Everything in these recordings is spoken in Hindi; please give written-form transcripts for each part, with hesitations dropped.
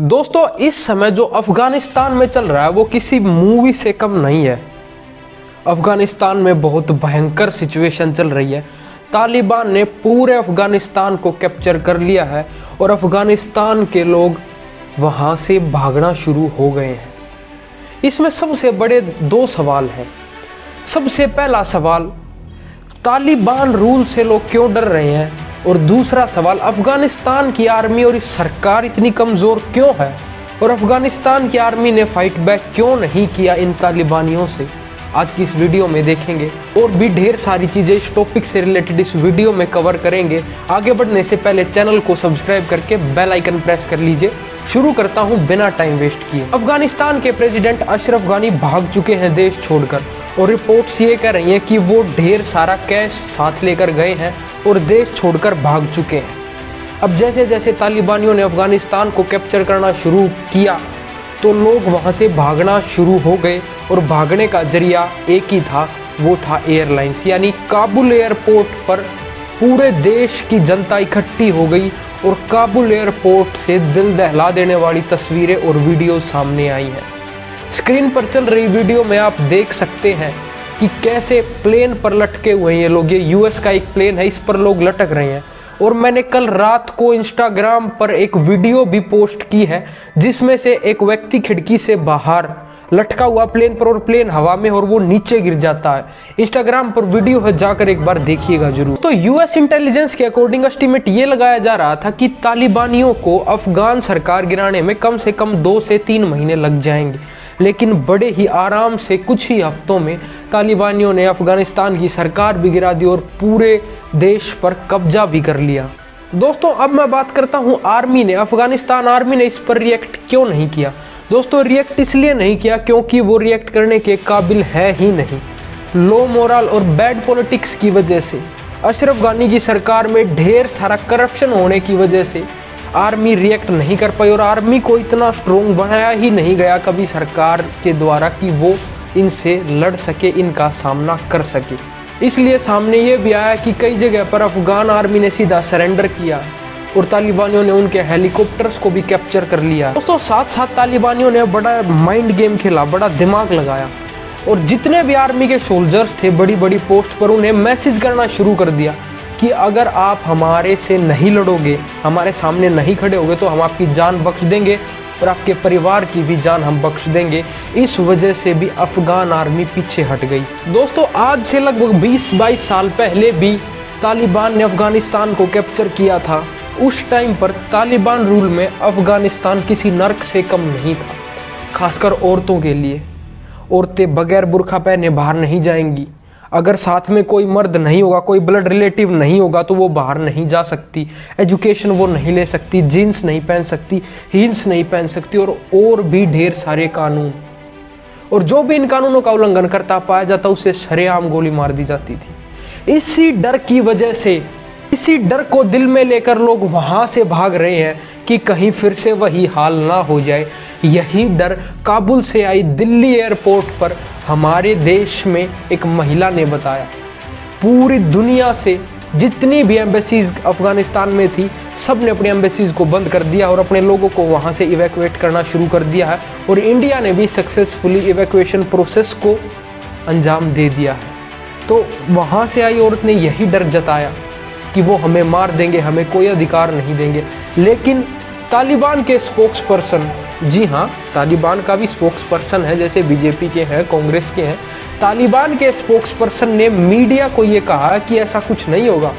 दोस्तों इस समय जो अफगानिस्तान में चल रहा है वो किसी मूवी से कम नहीं है। अफगानिस्तान में बहुत भयंकर सिचुएशन चल रही है। तालिबान ने पूरे अफगानिस्तान को कैप्चर कर लिया है और अफगानिस्तान के लोग वहां से भागना शुरू हो गए हैं। इसमें सबसे बड़े दो सवाल हैं। सबसे पहला सवाल, तालिबान रूल से लोग क्यों डर रहे हैं, और दूसरा सवाल, अफगानिस्तान की आर्मी और इस सरकार इतनी कमज़ोर क्यों है और अफगानिस्तान की आर्मी ने फाइट बैक क्यों नहीं किया इन तालिबानियों से। आज की इस वीडियो में देखेंगे और भी ढेर सारी चीज़ें इस टॉपिक से रिलेटेड इस वीडियो में कवर करेंगे। आगे बढ़ने से पहले चैनल को सब्सक्राइब करके बेल आइकन प्रेस कर लीजिए। शुरू करता हूं बिना टाइम वेस्ट किए। अफगानिस्तान के प्रेसिडेंट अशरफ गानी भाग चुके हैं देश छोड़कर, और रिपोर्ट्स ये कह रही हैं कि वो ढेर सारा कैश साथ लेकर गए हैं और देश छोड़कर भाग चुके हैं। अब जैसे जैसे तालिबानियों ने अफगानिस्तान को कैप्चर करना शुरू किया तो लोग वहां से भागना शुरू हो गए, और भागने का जरिया एक ही था, वो था एयरलाइंस। यानी काबुल एयरपोर्ट पर पूरे देश की जनता इकट्ठी हो गई और काबुल एयरपोर्ट से दिल दहला देने वाली तस्वीरें और वीडियो सामने आई हैं। स्क्रीन पर चल रही वीडियो में आप देख सकते हैं कि कैसे प्लेन पर लटके हुए हैं ये लोग। ये यूएस का एक प्लेन है, इस पर लोग लटक रहे हैं। और मैंने कल रात को इंस्टाग्राम पर एक वीडियो भी पोस्ट की है जिसमें से एक व्यक्ति खिड़की से बाहर लटका हुआ प्लेन पर, और प्लेन हवा में और वो नीचे गिर जाता है। इंस्टाग्राम पर वीडियो है, जाकर एक बार देखिएगा जरूर। तो यूएस इंटेलिजेंस के अकॉर्डिंग एस्टीमेट ये लगाया जा रहा था कि तालिबानियों को अफगान सरकार गिराने में कम से कम 2 से 3 महीने लग जाएंगे, लेकिन बड़े ही आराम से कुछ ही हफ्तों में तालिबानियों ने अफगानिस्तान की सरकार भी गिरा दी और पूरे देश पर कब्जा भी कर लिया। दोस्तों अब मैं बात करता हूं आर्मी ने, अफगानिस्तान आर्मी ने इस पर रिएक्ट क्यों नहीं किया। दोस्तों रिएक्ट इसलिए नहीं किया क्योंकि वो रिएक्ट करने के काबिल है ही नहीं। लो मोरल और बैड पॉलिटिक्स की वजह से, अशरफ गानी की सरकार में ढेर सारा करप्शन होने की वजह से आर्मी रिएक्ट नहीं कर पाई, और आर्मी को इतना स्ट्रोंग बनाया ही नहीं गया कभी सरकार के द्वारा कि वो इनसे लड़ सके, इनका सामना कर सके। इसलिए सामने ये भी आया कि कई जगह पर अफगान आर्मी ने सीधा सरेंडर किया और तालिबानियों ने उनके हेलीकॉप्टर्स को भी कैप्चर कर लिया। दोस्तों साथ साथ तालिबानियों ने बड़ा माइंड गेम खेला, बड़ा दिमाग लगाया, और जितने भी आर्मी के सोल्जर्स थे बड़ी बड़ी पोस्ट पर, उन्हें मैसेज करना शुरू कर दिया कि अगर आप हमारे से नहीं लड़ोगे, हमारे सामने नहीं खड़े होगे तो हम आपकी जान बख्श देंगे और आपके परिवार की भी जान हम बख्श देंगे। इस वजह से भी अफगान आर्मी पीछे हट गई। दोस्तों आज से लगभग 20-22 साल पहले भी तालिबान ने अफगानिस्तान को कैप्चर किया था। उस टाइम पर तालिबान रूल में अफगानिस्तान किसी नर्क से कम नहीं था, खासकर औरतों के लिए। औरतें बगैर बुर्का पहने बाहर नहीं जाएंगी। अगर साथ में कोई मर्द नहीं होगा, कोई ब्लड रिलेटिव नहीं होगा तो वो बाहर नहीं जा सकती। एजुकेशन वो नहीं ले सकती, जीन्स नहीं पहन सकती, हील्स नहीं पहन सकती, और भी ढेर सारे कानून। और जो भी इन कानूनों का उल्लंघन करता पाया जाता उसे सरेआम गोली मार दी जाती थी। इसी डर की वजह से, इसी डर को दिल में लेकर लोग वहां से भाग रहे हैं कि कहीं फिर से वही हाल ना हो जाए। यही डर काबुल से आई दिल्ली एयरपोर्ट पर हमारे देश में एक महिला ने बताया। पूरी दुनिया से जितनी भी एम्बेसीज अफगानिस्तान में थी, सब ने अपनी एम्बेसीज को बंद कर दिया और अपने लोगों को वहां से इवैक्यूएट करना शुरू कर दिया है, और इंडिया ने भी सक्सेसफुली इवैक्यूएशन प्रोसेस को अंजाम दे दिया है। तो वहां से आई औरत ने यही डर जताया कि वो हमें मार देंगे, हमें कोई अधिकार नहीं देंगे। लेकिन तालिबान के स्पोक्स पर्सन, जी हाँ तालिबान का भी स्पोक्स पर्सन है, जैसे बीजेपी के हैं, कांग्रेस के हैं, तालिबान के स्पोक्स पर्सन ने मीडिया को ये कहा कि ऐसा कुछ नहीं होगा,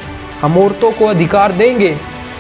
हम औरतों को अधिकार देंगे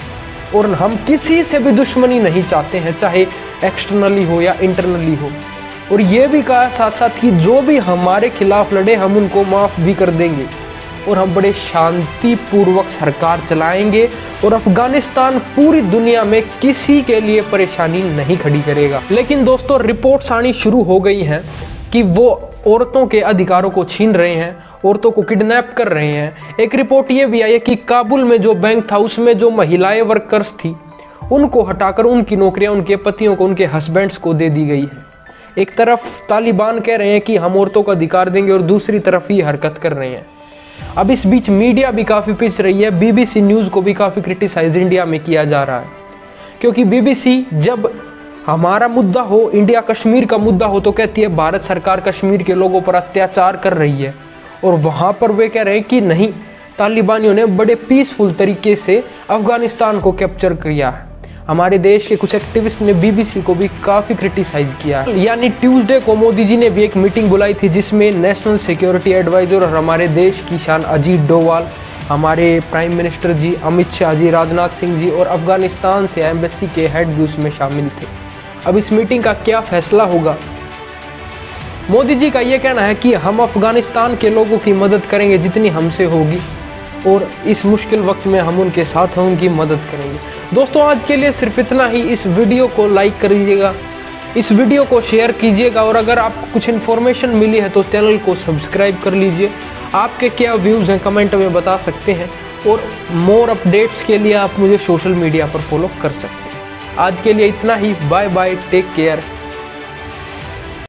और हम किसी से भी दुश्मनी नहीं चाहते हैं, चाहे एक्सटर्नली हो या इंटरनली हो। और ये भी कहा साथ साथ कि जो भी हमारे खिलाफ लड़े हम उनको माफ़ भी कर देंगे और हम बड़े शांतिपूर्वक सरकार चलाएंगे, और अफगानिस्तान पूरी दुनिया में किसी के लिए परेशानी नहीं खड़ी करेगा। लेकिन दोस्तों रिपोर्ट्स आनी शुरू हो गई हैं कि वो औरतों के अधिकारों को छीन रहे हैं, औरतों को किडनैप कर रहे हैं। एक रिपोर्ट ये भी आई है कि काबुल में जो बैंक था उसमें जो महिलाएं वर्कर्स थी उनको हटाकर उनकी नौकरियां उनके पतियों को, उनके हस्बैंड्स को दे दी गई है। एक तरफ तालिबान कह रहे हैं कि हम औरतों को अधिकार देंगे और दूसरी तरफ ये हरकत कर रहे हैं। अब इस बीच मीडिया भी काफ़ी पिस रही है, बीबीसी न्यूज़ को भी काफ़ी क्रिटिसाइज इंडिया में किया जा रहा है क्योंकि बीबीसी जब हमारा मुद्दा हो, इंडिया कश्मीर का मुद्दा हो, तो कहती है भारत सरकार कश्मीर के लोगों पर अत्याचार कर रही है। और वहाँ पर वे कह रहे हैं कि नहीं, तालिबानियों ने बड़े पीसफुल तरीके से अफगानिस्तान को कैप्चर किया है। हमारे देश के कुछ एक्टिविस्ट ने बीबीसी को भी काफ़ी क्रिटिसाइज किया। यानी ट्यूसडे को मोदी जी ने भी एक मीटिंग बुलाई थी जिसमें नेशनल सिक्योरिटी एडवाइज़र और हमारे देश की शान अजीत डोवाल, हमारे प्राइम मिनिस्टर जी अमित शाह जी, राजनाथ सिंह जी और अफगानिस्तान से एम्बेसी के हेड भी उसमें शामिल थे। अब इस मीटिंग का क्या फैसला होगा? मोदी जी का ये कहना है कि हम अफगानिस्तान के लोगों की मदद करेंगे जितनी हमसे होगी, और इस मुश्किल वक्त में हम उनके साथ हैं, उनकी मदद करेंगे। दोस्तों, आज के लिए सिर्फ इतना ही। इस वीडियो को लाइक कर दीजिएगा, इस वीडियो को शेयर कीजिएगा, और अगर आपको कुछ इन्फॉर्मेशन मिली है तो चैनल को सब्सक्राइब कर लीजिए। आपके क्या व्यूज़ हैं कमेंट में बता सकते हैं, और मोर अपडेट्स के लिए आप मुझे सोशल मीडिया पर फॉलो कर सकते हैं। आज के लिए इतना ही। Bye bye, take care.